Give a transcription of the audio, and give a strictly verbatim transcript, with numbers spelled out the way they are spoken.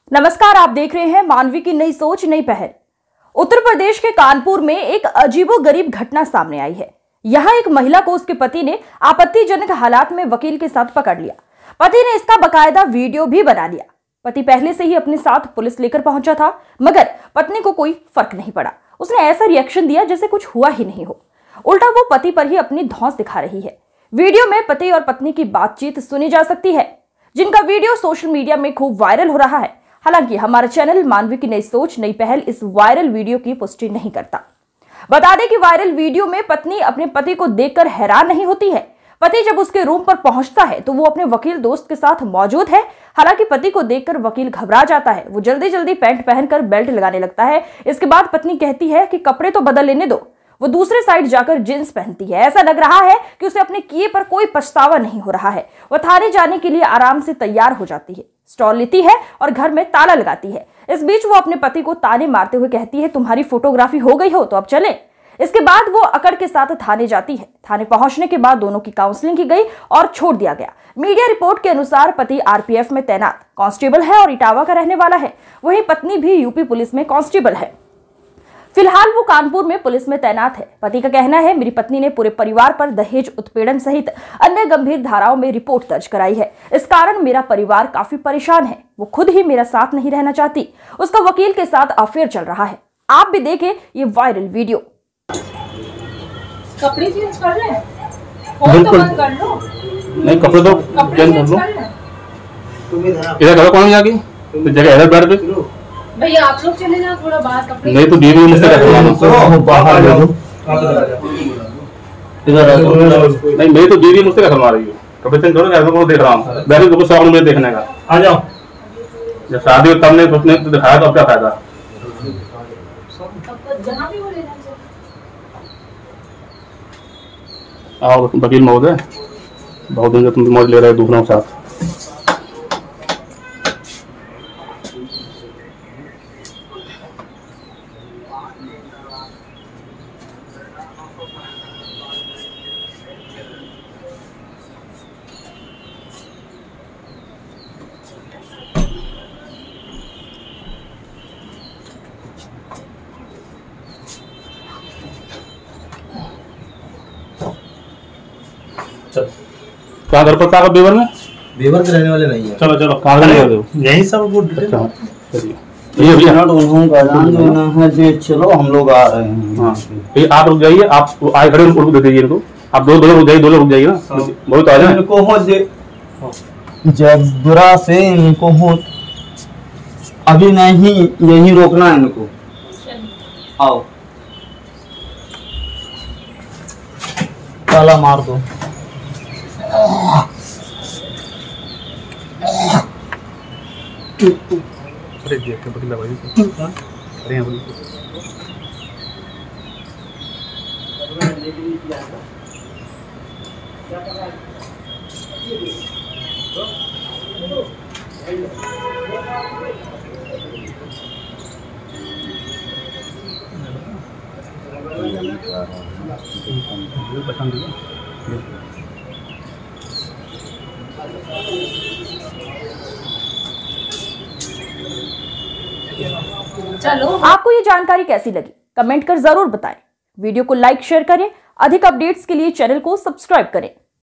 नमस्कार, आप देख रहे हैं मानवी की नई सोच नई पहल। उत्तर प्रदेश के कानपुर में एक अजीबोगरीब घटना सामने आई है। यहाँ एक महिला को उसके पति ने आपत्तिजनक हालात में वकील के साथ पकड़ लिया। पति ने इसका बकायदा वीडियो भी बना लिया। पति पहले से ही अपने साथ पुलिस लेकर पहुंचा था, मगर पत्नी को कोई फर्क नहीं पड़ा। उसने ऐसा रिएक्शन दिया जैसे कुछ हुआ ही नहीं हो। उल्टा वो पति पर ही अपनी धौंस दिखा रही है। वीडियो में पति और पत्नी की बातचीत सुनी जा सकती है, जिनका वीडियो सोशल मीडिया में खूब वायरल हो रहा है। हालांकि हमारा चैनल मानवी की नई सोच नई पहल इस वायरल वीडियो की पुष्टि नहीं करता। बता दें कि वायरल वीडियो में पत्नी अपने पति को देखकर हैरान नहीं होती है। पति जब उसके रूम पर पहुंचता है तो वो अपने वकील दोस्त के साथ मौजूद है। हालांकि पति को देखकर वकील घबरा जाता है। वो जल्दी जल्दी पैंट पहनकर बेल्ट लगाने लगता है। इसके बाद पत्नी कहती है कि कपड़े तो बदल लेने दो। वो दूसरे साइड जाकर जींस पहनती है। ऐसा लग रहा है कि उसे अपने किए पर कोई पछतावा नहीं हो रहा है। वह थाने जाने के लिए आराम से तैयार हो जाती है, स्टॉल लेती है और घर में ताला लगाती है। इस बीच वो अपने पति को ताने मारते हुए कहती है, तुम्हारी फोटोग्राफी हो गई हो तो अब चलें। इसके बाद वो अकड़ के साथ थाने जाती है। थाने पहुंचने के बाद दोनों की काउंसलिंग की गई और छोड़ दिया गया। मीडिया रिपोर्ट के अनुसार पति आरपीएफ में तैनात कांस्टेबल है और इटावा का रहने वाला है। वहीं पत्नी भी यूपी पुलिस में कांस्टेबल है। फिलहाल वो कानपुर में पुलिस में तैनात है। पति का कहना है, मेरी पत्नी ने पूरे परिवार पर दहेज उत्पीड़न सहित अन्य गंभीर धाराओं में रिपोर्ट दर्ज कराई है। इस कारण मेरा परिवार काफी परेशान है। वो खुद ही मेरा साथ नहीं रहना चाहती। उसका वकील के साथ अफेयर चल रहा है। आप भी देखें ये वायरल वीडियो। कपड़े चेंज कर रहे हैं, फोन तो बंद कर लो। नहीं, कपड़े तो चेंज कर लो। इधर करो, कौन जाके तो जगह इधर बैठ पे। भैया आप लोग चले जाओ थोड़ा बाहर। कपड़े नहीं तो दीदी मुझसे रखवा लो, बाहर ले लो। इधर आ जाओ। नहीं, मैं तो दीदी मुझसे रखवा रही हूं। कपड़े चेंज करो, ऐसा को देख रहा हूं। वैसे तो शौक मुझे देखने का। आ जाओ। जब शादी तब ने उसने तो दिखाया तो अब क्या फायदा। जहां भी वो लेना चाहिए। आओ वकील महोदय, बहुत दिन से तुम मौज ले रहे हो दूसरों के साथ। क्या घर पर था बेवर में? बेवर के रहने वाले नहीं है। चलो चलो, कहाँ रहने वाले हो? यही सब वो ये भी है जे चलो हम लोग आ रहे हैं। हाँ, ये आप रुक जाइए। आप आए खड़े उनको दे दीजिए इनको। आप दो दो रुक जाइए, दो लोग रुक जाइए ना। बहुत आ जाए इनको हो जे जबरा से इनको हो अभी नहीं, यही रोकना है इनको। आओ ताला मार दो। अरे देख बदला भाई। अरे बोल पसंद है। चलो, आपको ये जानकारी कैसी लगी कमेंट कर जरूर बताएं। वीडियो को लाइक शेयर करें। अधिक अपडेट्स के लिए चैनल को सब्सक्राइब करें।